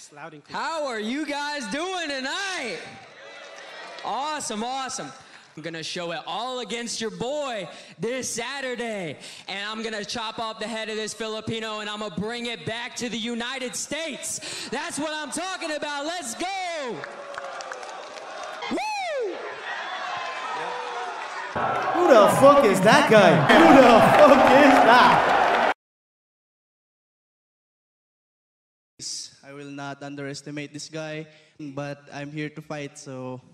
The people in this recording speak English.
loud and clear. How are you guys doing tonight? Awesome, awesome. I'm gonna show it all against your boy this Saturday. And I'm gonna chop off the head of this Filipino and I'm gonna bring it back to the United States. That's what I'm talking about. Let's go! Woo! Who the fuck is that guy? Who the fuck is that? I will not underestimate this guy, but I'm here to fight, so